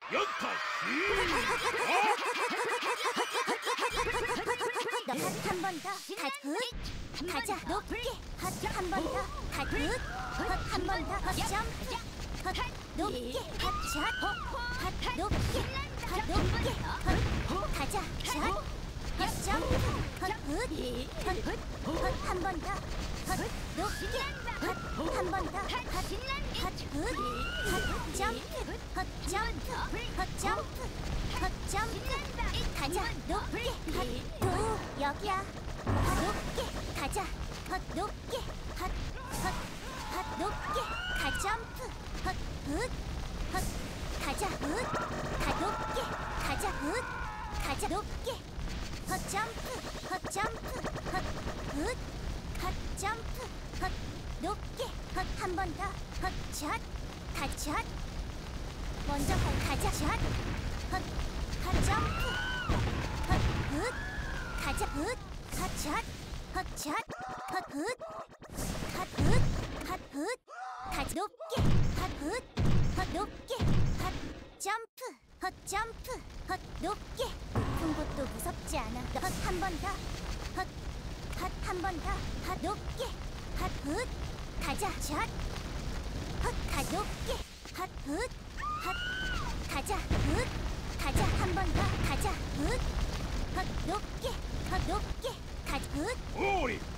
연타 한 번 더. 가자. 높게. 한 번 더. 한 번 더. 점프. 높게. 샷. 높게. 높게. 가자. 샷. 점프. 한 번 더. 높게. 한 번 더. 점프. 가자. 높게. 여기야. 높게. 가자. 높게. 높게. 점프. 가자. 높게. 가자. 가자. 높게. 점프. 점프. 높게. 한 번 더. 샷. 샷. 먼저 가자. 샷. 점프. 가자. 샷. 샷. 가자. 높게. 높게. 점프. 점프. 높게. 높은 곳도 무섭지 않아. 한 번 더. 한 번 더. 높게. 가자. 샷. 높게. 가자. 가자. 한 번 더. 가자. 높게. 가자. 오리